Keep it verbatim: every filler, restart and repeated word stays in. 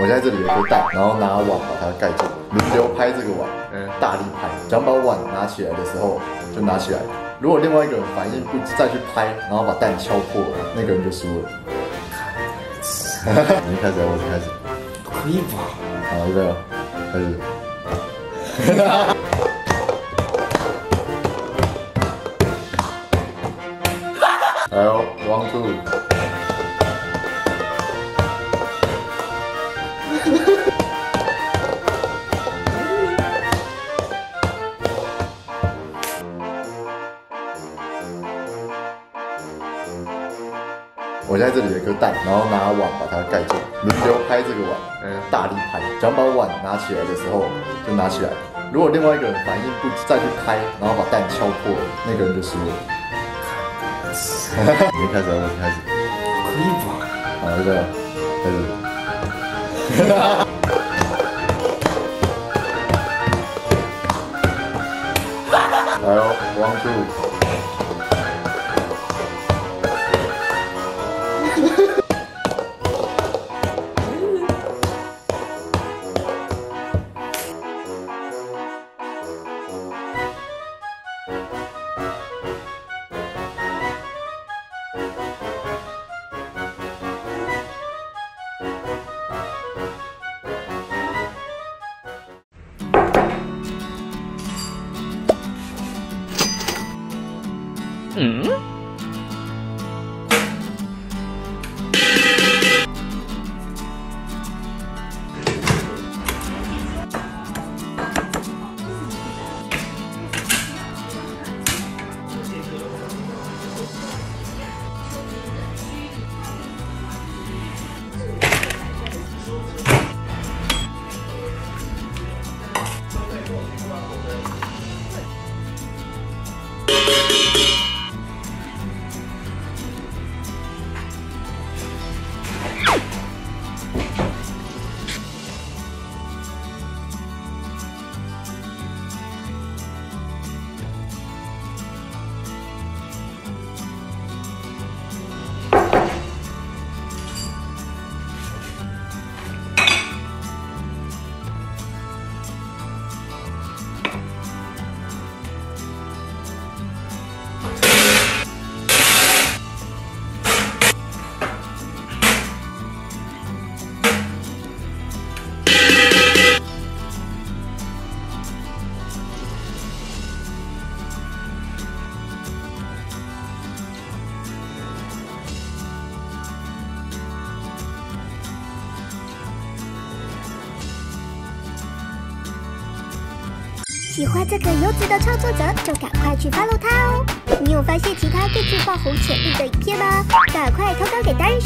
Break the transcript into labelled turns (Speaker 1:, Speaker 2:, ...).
Speaker 1: 我现在这里有颗蛋，然后拿碗把它盖住，轮流拍这个碗，嗯，大力拍。想把碗拿起来的时候就拿起来，如果另外一个人反应不再去拍，然后把蛋敲破了，那个人就输了。你开始，我开始。可以吧？好，预备了，开始。来哦 ，one two。我现在这里有一颗蛋，然后拿碗把它盖住，轮流拍这个碗，嗯，大力拍。想把碗拿起来的时候就拿起来，如果另外一个人反应不再去拍，然后把蛋敲破了，那个人就输了。你开始，我开始。可以吧？好，预备了，开始。来哦 ，one two。嗯。
Speaker 2: 喜欢这个优质的创作者，就赶快去 follow 他哦！你有发现其他更具爆红潜力的影片吗？赶快投稿给达人！